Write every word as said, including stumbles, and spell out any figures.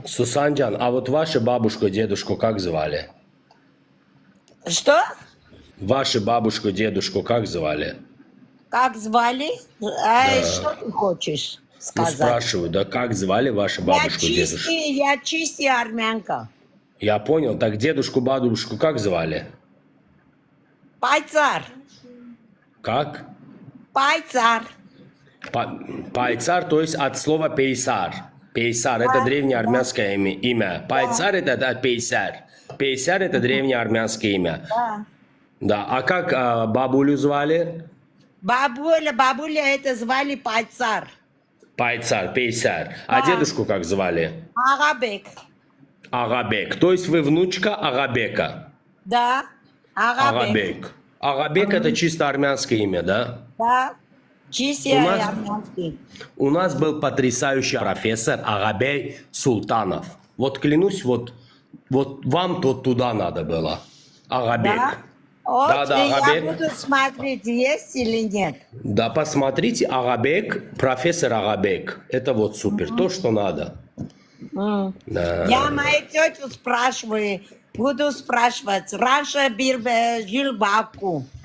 Сусанджан, а вот вашу бабушку, дедушку как звали? Что? Вашу бабушку, дедушку как звали? Как звали? А что ты хочешь Ну, сказать? спрашиваю, да как звали вашу Я бабушку, дедушку? чистый, я чистый армянка. Я понял, так дедушку, бабушку как звали? Пайцар. Как? Пайцар. Па- Пайцар, то есть от слова пейсар. Пейсар это древнее армянское имя. имя. Пайцар это да, пейсар. Пейсар это древнее армянское имя. Да. Да, а как а, бабулю звали? Бабуля, бабуля это звали Пайцар. Пайцар, пейсар. А Да. дедушку как звали? Агабек. Агабек. То есть вы внучка Агабека. Да. Агабек. Агабек. Агабек это чисто армянское имя, да? Да. Чистый У нас- армянский. У нас был потрясающий профессор Агабей Султанов. Вот клянусь, вот, вот вам то туда надо было. Агабек. Да? Вот, Да, да, я Агабек. буду смотреть, есть или нет. Да, посмотрите, Агабек, профессор Агабек. Это вот супер, то, что надо. М. Да. Я мою тетю спрашиваю, буду спрашивать. Раньше был, э, жил бабку.